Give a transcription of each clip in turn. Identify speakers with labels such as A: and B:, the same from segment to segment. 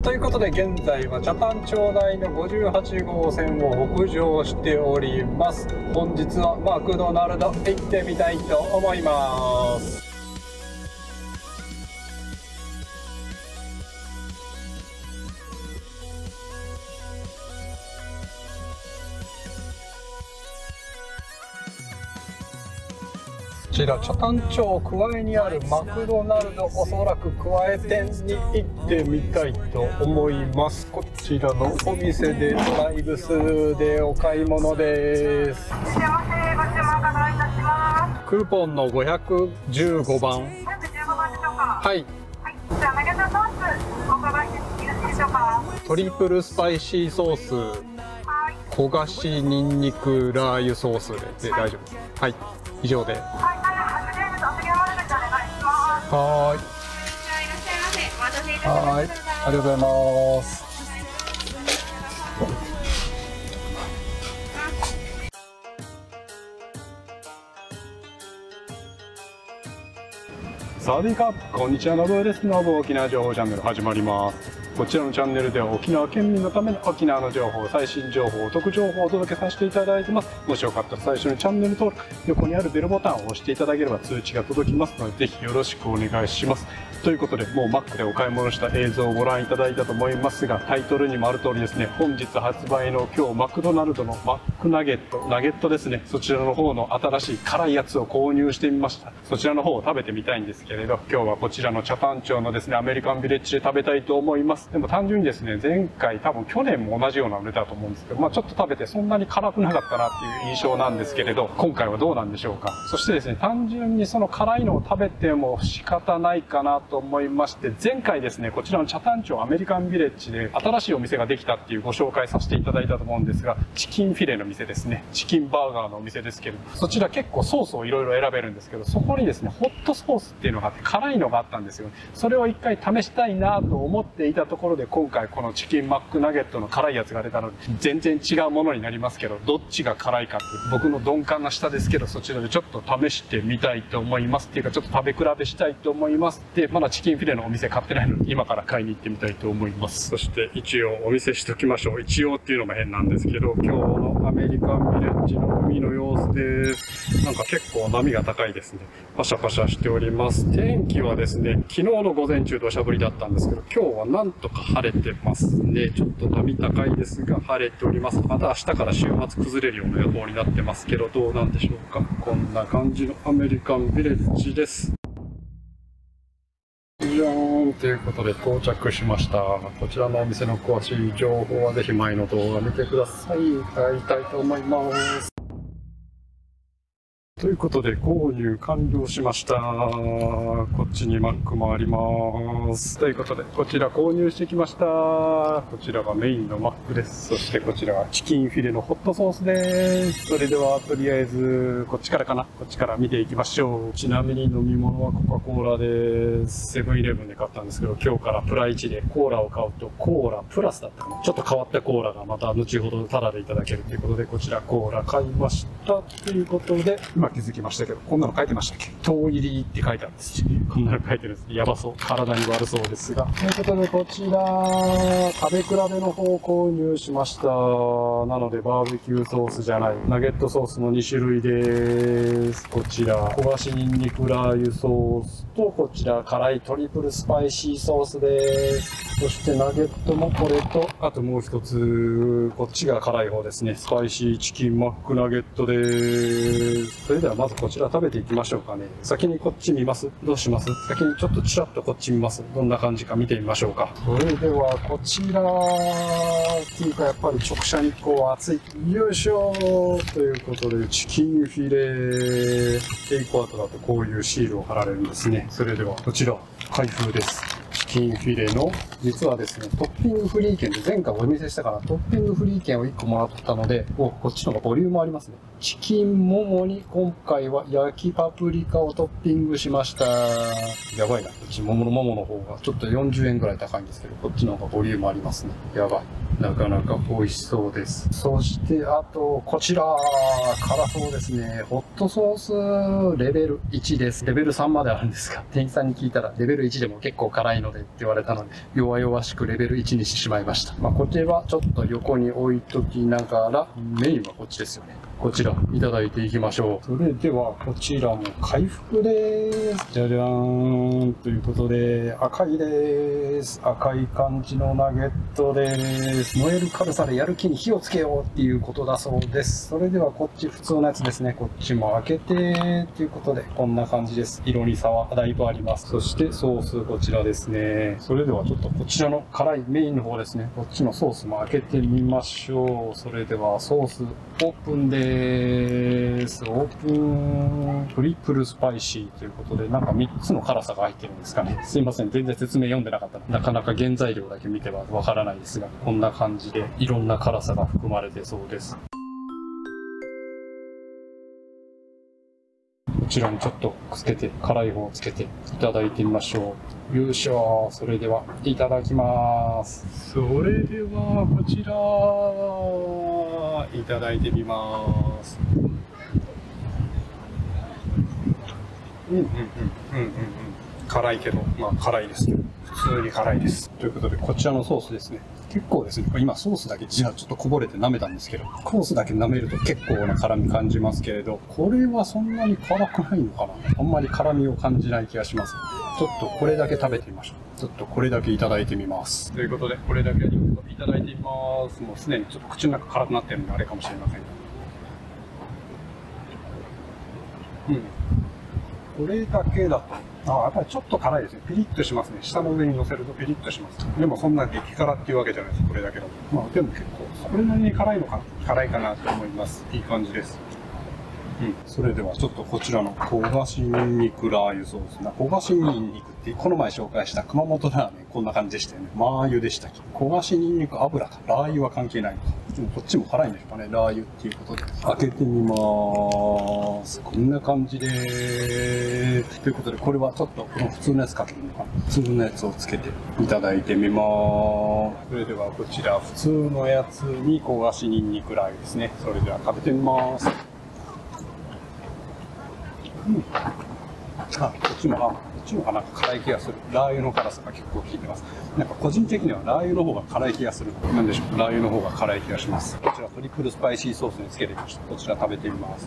A: ということで現在は北谷町内の58号線を北上しております。本日はマクドナルド行ってみたいと思います。こちら北谷町桑江にあるマクドナルド、おそらく桑江店に行ってみたいと思います。こちらのお店でドライブスルーでお買い物です。クーポンの515番。はい。
B: じゃあナゲットソースお伺いしてよろしいでしょうか。
A: トリプルスパイシーソース、焦がしニンニクラー油ソースで大丈夫です。はい、以上で。はい、
B: はい、
A: ありがとうございます。サワディーカップ、こんにちは、のぶです。のぶ沖縄情報チャンネル始まります。こちらのチャンネルでは沖縄県民のための沖縄の情報、最新情報、お得情報をお届けさせていただいてます。もしよかったら最初にチャンネル登録、横にあるベルボタンを押していただければ通知が届きますので、ぜひよろしくお願いします。ということで、もうマックでお買い物した映像をご覧いただいたと思いますが、タイトルにもある通りですね、本日発売の今日マクドナルドのマックナゲットですね、そちらの方の新しい辛いやつを購入してみました。そちらの方を食べてみたいんですけれど、今日はこちらの北谷町のですね、アメリカンビレッジで食べたいと思います。でも単純にですね、前回多分去年も同じようなの出たと思うんですけど、ちょっと食べてそんなに辛くなかったなっていう印象なんですけれど、今回はどうなんでしょうか。そしてですね、単純にその辛いのを食べても仕方ないかなと思いまして、前回ですね、こちらの北谷町アメリカンビレッジで新しいお店ができたっていうご紹介させていただいたと思うんですが、チキンフィレの店ですね、チキンバーガーのお店ですけど、そちら結構ソースをいろいろ選べるんですけど、そこにですね、ホットソースっていうのがあって辛いのがあったんですよ。それを一回試したいなと思っていたところで、今回このチキンマックナゲットの辛いやつが出たので、全然違うものになりますけど、どっちが辛いかって僕の鈍感な舌ですけど、そちらでちょっと試してみたいと思います。っていうかちょっと食べ比べしたいと思います。で、まだチキンフィレのお店買ってないので、今から買いに行ってみたいと思います。そして一応お見せしときましょう。一応っていうのも変なんですけど、今日のアメリカンビレッジの海の様子です。なんか結構波が高いですね。パシャパシャしております。天気はですね、昨日の午前中土砂降りだったんですけど、今日はなんとか晴れてますね。ちょっと波高いですが晴れております。また明日から週末崩れるような予報になってますけど、どうなんでしょうか。こんな感じのアメリカンビレッジです。じゃーんということで到着しました。こちらのお店の詳しい情報はぜひ前の動画見てください。買いたいと思います。ということで購入完了しました。こっちにマックもあります。ということでこちら購入してきました。こちらがメインのマックです。そしてこちらがチキンフィレのホットソースです。それではとりあえずこっちからかな。こっちから見ていきましょう。ちなみに飲み物はコカ・コーラです。セブンイレブンで買ったんですけど、今日からプラ1でコーラを買うとコーラプラスだったかな。ちょっと変わったコーラがまた後ほどタダでいただけるということで、こちらコーラ買いましたということで、今気づきましたけど、こんなの書いてましたっけ？糖入りって書いてあるんですよ。こんなの書いてるんです。やばそう。体に悪そうですが。ということで、こちら、食べ比べの方を購入しました。なので、バーベキューソースじゃない、ナゲットソースの2種類です。こちら、焦がしニンニクラー油ソースと、こちら、辛いトリプルスパイシーソースです。そして、ナゲットもこれと、あともう一つ、こっちが辛い方ですね。スパイシーチキンマックナゲットです。それではまずこちら食べていきましょうかね。先にこっち見ます？どうします？先にちょっとチラッとこっち見ます？どんな感じか見てみましょうか。それではこちらっていうかやっぱり直射日光は暑い。よいしょーということでチキンフィレテイクアウトだとこういうシールを貼られるんですね。それではこちら開封です。チキンフィレの実はですね、トッピングフリー券で前回お見せしたからトッピングフリー券を1個もらったので、こっちの方がボリュームありますね。チキンももに今回は焼きパプリカをトッピングしました。やばいな。こっちももの方がちょっと40円ぐらい高いんですけど、こっちの方がボリュームありますね。やばい。なかなか美味しそうです。そして、あと、こちら、辛そうですね。ホットソースレベル1です。レベル3まであるんですが、店員さんに聞いたらレベル1でも結構辛いので、 でって言われたので、弱々しくレベル1にしてしまいました。こちらはちょっと横に置いときながら、メインはこっちですよね。こちらいただいていきましょう。それではこちらも回復です。じゃじゃーん。ということで、赤いです。赤い感じのナゲットです。燃える軽さでやる気に火をつけようっていうことだそうです。それではこっち普通のやつですね。こっちも開けてということで、こんな感じです。色に差はだいぶあります。そしてソースこちらですね。それではちょっとこちらの辛いメインの方ですね。こっちのソースも開けてみましょう。それではソースオープンです。オープン。トリプルスパイシーということで、なんか3つの辛さが入ってるんですかね。すいません。全然説明読んでなかったので、なかなか原材料だけ見てはわからないですが、こんな感じでいろんな辛さが含まれてそうです。こちらにちょっとつけて、辛い方をつけていただいてみましょう。よいしょ。それでは、いただきます。それでは、こちら、いただいてみます。辛いけど、辛いですけど、普通に辛いです。ということで、こちらのソースですね。結構ですね、今ソースだけ実はちょっとこぼれて舐めたんですけど、ソースだけ舐めると結構な辛み感じますけれど、これはそんなに辛くないのかな。あんまり辛みを感じない気がします。ちょっとこれだけ食べてみましょう。ちょっとこれだけいただいてみます。ということで、これだけちょっといただいてみます。もうすでにちょっと口の中辛くなってるのであれかもしれませんが。これだけだと、やっぱりちょっと辛いですね。ピリッとしますね。舌の上に乗せるとピリッとします。でもそんな激辛っていうわけじゃないです。これだけだと。でも結構、それなりに辛いのか、辛いかなと思います。いい感じです。それではちょっとこちらの焦がしニンニクラー油ソースな。焦がしニンニクってこの前紹介した熊本ラーメンこんな感じでしたよね。マー油でしたっけ。焦がしニンニク油か。ラー油は関係ないのか。でもこっちも辛いんでしょうかね。ラー油っていうことで。開けてみまーす。こんな感じでーす。ということでこれはちょっとこの普通のやつかけるのかな。普通のやつをつけていただいてみまーす。それではこちら普通のやつに焦がしニンニクラー油ですね。それでは食べてみまーす。こっちもなんか辛い気がする。ラー油の辛さが結構効いてます。なんか個人的にはラー油の方が辛い気がする。なんでしょう。ラー油の方が辛い気がします。こちらトリプルスパイシーソースにつけてみました。こちら食べてみます。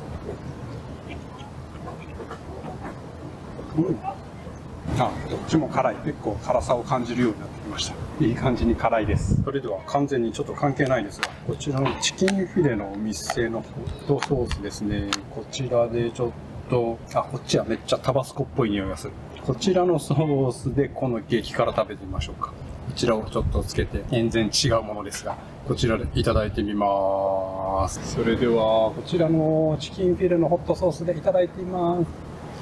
A: どっちも辛い。結構辛さを感じるようになってきました。いい感じに辛いです。それでは完全にちょっと関係ないですが、こちらのチキンフィレのお店のホットソースですね。こちらでちょっとこっちはめっちゃタバスコっぽい匂いがする。こちらのソースでこの激辛食べてみましょうか。こちらをちょっとつけて全然違うものですが、こちらでいただいてみます。それではこちらのチキンフィレのホットソースでいただいてみます。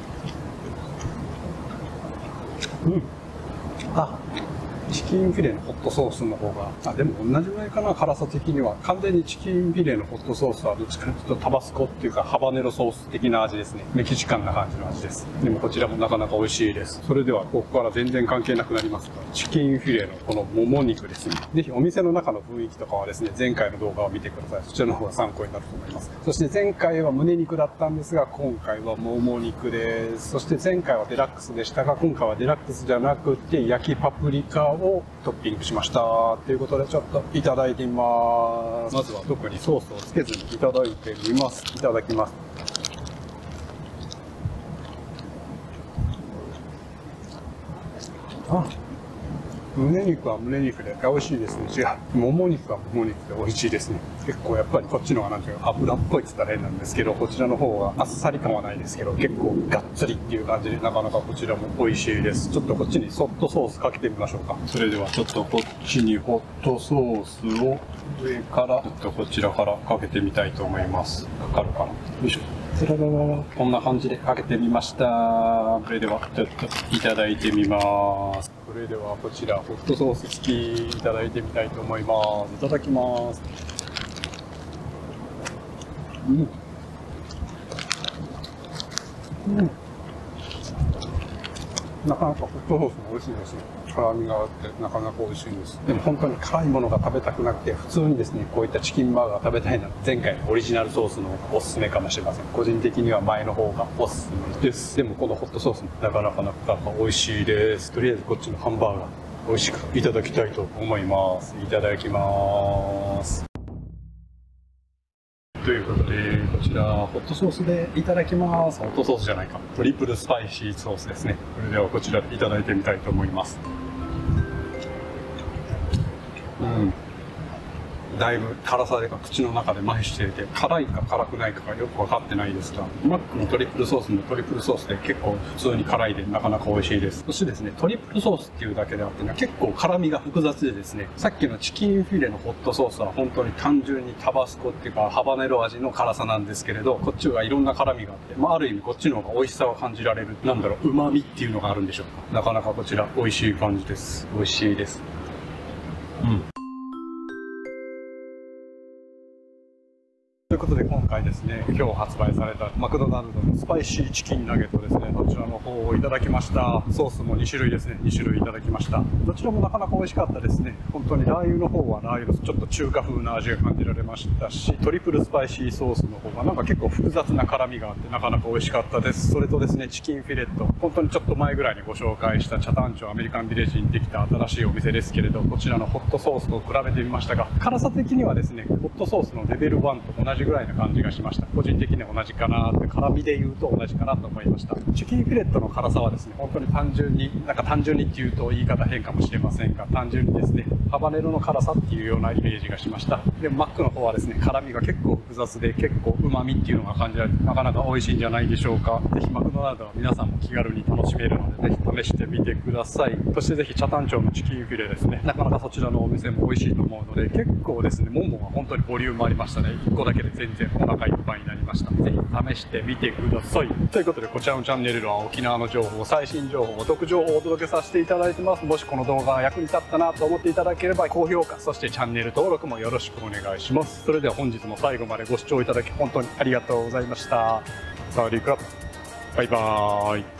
A: チキンフィレのホットソースの方が、でも同じぐらいかな、辛さ的には。完全にチキンフィレのホットソースはどっちかというとタバスコっていうかハバネロソース的な味ですね。メキシカンな感じの味です。でもこちらもなかなか美味しいです。それではここから全然関係なくなりますが、チキンフィレのこのもも肉ですね。ぜひお店の中の雰囲気とかはですね、前回の動画を見てください。そちらの方が参考になると思います。そして前回は胸肉だったんですが、今回はもも肉です。そして前回はデラックスでしたが、今回はデラックスじゃなくて焼きパプリカをトッピングしましたということで、ちょっといただいてみます。まずは特にソースをつけずにいただいてみます。いただきます。胸肉は胸肉で美味しいですね。違う。もも肉はもも肉で美味しいですね。結構やっぱりこっちの方がなんていうか油っぽいって言ったら変なんですけど、こちらの方があっさり感はないですけど、結構がっつりっていう感じでなかなかこちらも美味しいです。ちょっとこっちにソフトソースかけてみましょうか。それではちょっとこっちにホットソースを上からちょっとこちらからかけてみたいと思います。かかるかな。よいしょ。こんな感じでかけてみました。それではちょっといただいてみます。それではこちらホットソース付きいただいてみたいと思います。いただきます。なかなかホットソースも美味しいですね。辛みがあってなかなか美味しいです。でも本当に辛いものが食べたくなくて、普通にですね、こういったチキンバーガー食べたいな。前回のオリジナルソースのおすすめかもしれません。個人的には前の方がおすすめです。でもこのホットソースもなかなか美味しいです。とりあえずこっちのハンバーガー美味しくいただきたいと思います。いただきます。ということで、こちらホットソースでいただきます。ホットソースじゃないか、トリプルスパイシーソースですね。それではこちらでいただいてみたいと思います。だいぶ辛さが口の中で麻痺していて、辛いか辛くないかがよく分かってないですが、マックのトリプルソースもトリプルソースで結構普通に辛いでなかなか美味しいです。そしてですね、トリプルソースっていうだけであってね、結構辛みが複雑でですね、さっきのチキンフィレのホットソースは本当に単純にタバスコっていうかハバネロ味の辛さなんですけれど、こっちはいろんな辛みがあって、ある意味こっちの方が美味しさを感じられる、旨味っていうのがあるんでしょうか。なかなかこちら美味しい感じです。美味しいです。ということで今回ですね、今日発売されたマクドナルドのスパイシーチキンナゲットですね、どちらの方をいただきました。ソースも2種類ですね、2種類いただきました。どちらもなかなか美味しかったですね。本当にラー油の方はラー油のちょっと中華風な味が感じられましたし、トリプルスパイシーソースの方がなんか結構複雑な辛みがあってなかなか美味しかったです。それとですね、チキンフィレット、本当にちょっと前ぐらいにご紹介した北谷町アメリカンビレッジにできた新しいお店ですけれど、こちらのホットソースと比べてみましたが、辛さ的にはですね、ホットソースのレベル1と同じぐらいな感じがしました。個人的には同じかなって、辛みで言うと同じかなと思いました。チキンフィレットの辛さはですね、本当に単純にっていうと言い方変かもしれませんが、単純にですね、ハバネロの辛さっていうようなイメージがしました。でもマックの方はですね、辛みが結構複雑で結構旨味っていうのが感じられて、なかなか美味しいんじゃないでしょうか。ぜひマクドナルドは皆さんも気軽に楽しめるので、ぜひ試してみてください。そしてぜひ北谷町のチキンフィレですね、なかなかそちらのお店も美味しいと思うので、結構ですね、ももが本当にボリュームありましたね。1個だけで全然お腹いっぱいになりました。ぜひ試してみてください。ということで、こちらのチャンネルでは沖縄の情報、最新情報、お得情報をお届けさせていただいてます。もしこの動画が役に立ったなと思っていただければ、高評価、そしてチャンネル登録もよろしくお願いします。それでは本日も最後までご視聴いただき本当にありがとうございました。サワディークラップ。バイバーイ。